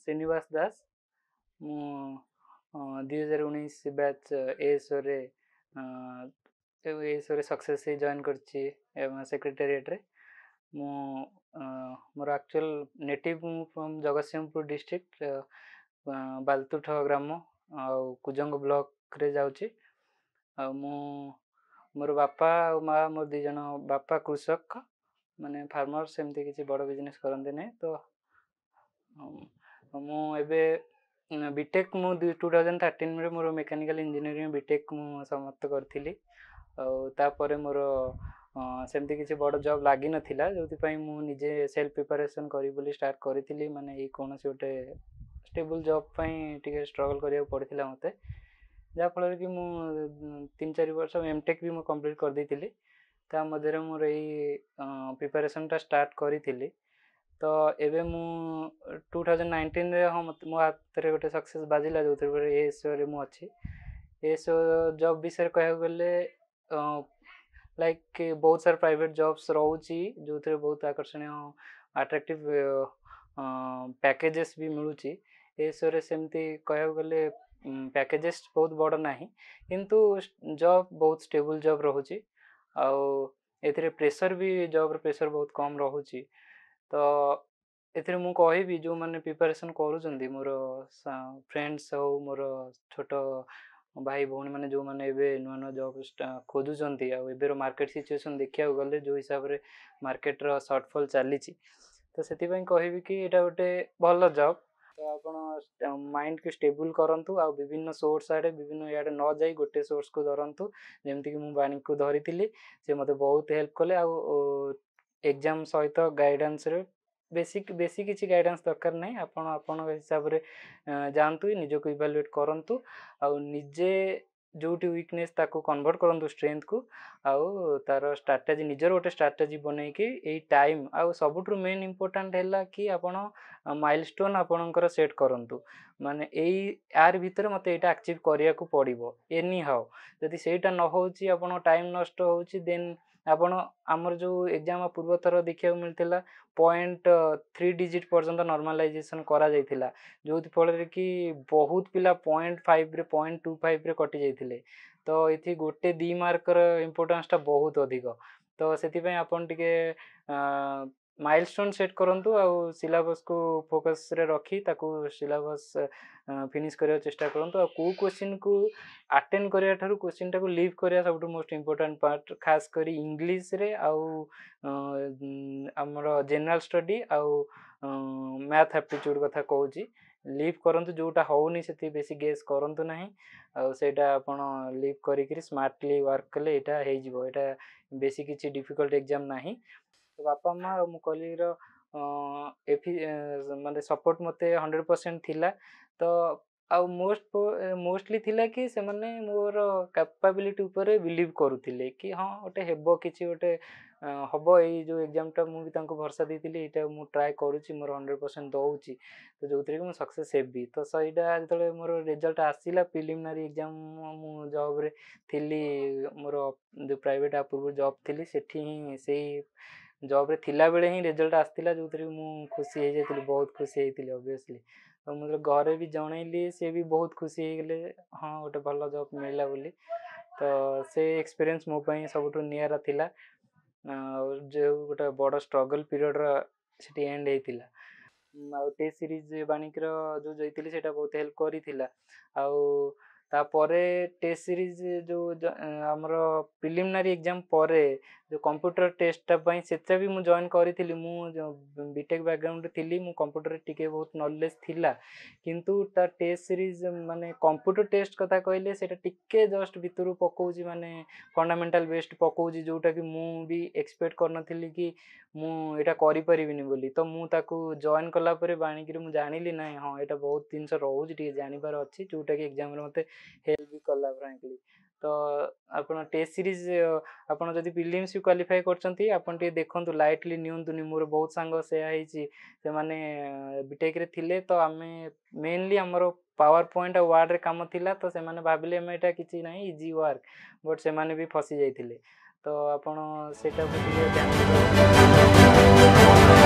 श्रीनिवास दास मु 2019 batch ASO रे success join करछि सेक्रेटेरिएट रे मु मोर actual native from Jagatsinghpur district बालतुठ ग्राम कुजंग ब्लॉक रे जाउछि मु मोर बापा और माँ मोर दी जन बापा कृषक माने फार्मर सेमती किसी बड़ बिजनेस करते नहीं तो मु एबे बीटेक मु 2013 रे मोर मेकानिकल इंजीनियरिंग बीटेक मु समाप्त करथिली तापर मोर सेमती किसी बड़ जॉब लागी नथिला जोथि मु निजे सेल्फ प्रिपरेशन करी बोली स्टार्ट करिथिली माने ए कोनोसी गोटे स्टेबल जॉब पई टिके स्ट्रगल करिया पड़थिला मते जा फल कि मु 3-4 वर्ष एमटेक भी मु कंप्लीट कर देथिली ता मधे मोर ए प्रिपरेशन टा स्टार्ट करिथिली तो एबे मु 2019 रे हम मो हाथ रे गोटे सक्सेस बाजिला जो एएसओ रे मु अछि एएसओ जॉब विषय कहया गले लाइक बहुत सारा प्राइवेट जॉब्स रहउची जो थे बहुत आकर्षणीय अट्रैक्टिव पैकेजेस भी मिलुची एएसओ रे सेमती कहया गले पैकेजेस बहुत बड़ नाही किंतु जॉब बहुत स्टेबल जॉब रहउची आउ एथरे प्रेशर भी जॉब रे प्रेशर बहुत कम रहउची तो एथरे मु कहबी जो माने प्रिपरेशन करूचंदी मोर फ्रेंड्स हो मोर छोट भाई भौणी माने जो माने एबे नुआ नुआ जॉब खोजुचंती आ एबेर मार्केट सिचुएशन देखिया गले जो हिसाब रे मार्केट रो शॉर्टफॉल चलीची तो सेति पई कहबी कि एटा गोटे भलो जॉब तो आपण माइंड को स्टेबल करंतु आ विभिन्न सोर्स आडे विभिन्न याडे न जाई गोटे सोर्स को धरंतु जेमति कि मु वानिक को धरितिली से मते बहुत हेल्प कले आ एग्जाम सहित गाइडेंस रे बेसिक किसी गाइडेंस दरकार नहीं आपण हिसाब रे जानतु निज को इवैल्यूएट करंतु आ निजे जोटी वीकनेस ताको कन्वर्ट करंतु स्ट्रेंथ को आउ तार स्ट्रैटेजी निजर गोटे स्ट्रैटेजी बनै कि ए टाइम आ सबुठु मेन इंपोर्टेंट हैला कि आपण माइलस्टोन आपणकर सेट करंतु माने एई यार भीतर मते एटा अचीव करिया को पड़िबो एनी हाउ जदि सेटा न होउची आपण टाइम नष्ट होउची देन आपण हमर जो एग्जाम पूर्व थर देखिया मिलथिला 0.3 डिजिट पर्यंत नॉर्मलाइजेशन करा जायथिला जो फल कि बहुत पिला 0.5 रे 0.25 रे कटि जायथिले तो एथि गोटे 2 मार्क र इंपोर्टेंस ता बहुत अधिक तो सेति पय आपण टिके माइलस्टोन सेट करंतु आ सिलेबस को फोकस रे रखी ताकू सिलेबस फिनिश करिया चेष्टा करंतु आ को क्वेश्चन को अटेंड करिया थारु क्वेश्चन टाको लीव करिया सबटु मोस्ट इंपोर्टेंट पार्ट खास करी इंग्लिश रे आ हमर जनरल स्टडी आ मैथ एप्टीट्यूड कथा कहूची लीव करंतु जोटा होउनी सेति बेसी गेस करंतु नाही आ सेटा आपण लीव करी करी स्मार्टली वर्क कले एटा हे जिवो एटा बेसी किछि डिफिकल्ट एग्जाम नाही तो बापा माँ मो कलीर माने सपोर्ट मते 100% थिला तो आ मोस्टली थिला कि से माने मोर कैपेबिलिटी ऊपर बिलीव करूथिले कि हां ओटे हेबो किछि ओटे हबो ए जो एग्जाम टा मु भी तांको भरोसा देथिले एटा मु ट्राई करूची मोर 100% दउची तो जोतरे कि मु सक्सेस हेबी तो सईडा जतले मोर रिजल्ट आसीला प्रिलिमिनरी एग्जाम मु जॉब रे थिली मोर जो प्राइवेट अप्रूव जॉब थिली सेठी ही सेही जॉब रे थिला बेले ही रिजल्ट आस्तिला जोतरे मु खुशी हे जेतिली बहुत खुशी हेतिली ऑब्वियसली तो मुझे घरे भी जनइली से भी बहुत खुशी हो गले हाँ गोटे भल जॉब मिलला बोली तो से एक्सपीरियंस मो पई सबटु नियारा थिला जो गोटे बड़ स्ट्रगल पीरियड रा सेठी एंड हेतिला आ टेस्ट सीरीज वानिक रो जो जइतिली सेटा बहुत हेल्प करिथिला आ तापरे टेस्ट सीरीज जो हमर प्रिलिमिनरी एग्जाम परे जो कंप्यूटर टेस्ट पई सेटा भी मु जॉइन करिथिली मु बीटेक बैकग्राउंड थिली मु कंप्यूटर टिके बहुत नॉलेज थिला किंतु ता टेस्ट सीरीज माने कंप्यूटर टेस्ट कथा कहले सेटा टिके जस्ट भितरु पकोजी माने फंडामेंटल बेस्ड पकोजी जोटा कि मु भी एक्सपेक्ट करनथिली कि मु एटा करि परिबिनी बोली तो मु ताकू जॉइन कला परे बाणीकरी मु जानिली नाही हां एटा बहुत दिन से रहउजी टिके जानिबार अछि जोटा कि एग्जाम रे मते हेल्प भी कला फ्रैंकली तो आपण टेस्ट सीरीज आपण जदि प्रीलिम्स क्वालिफाई करचंती आपण टे देखंतु लाइटली नियंतुनी मोर बहुत सांग से आइची से माने बीटेक रे थिले तो आमे मेनली हमरो पावर पॉइंट आ वर्ड रे काम थिला तो से माने भाबिले हम एटा किछि नाही इजी वर्क बट से माने भी फसी जाइथिले तो आपण सेटा ध्यान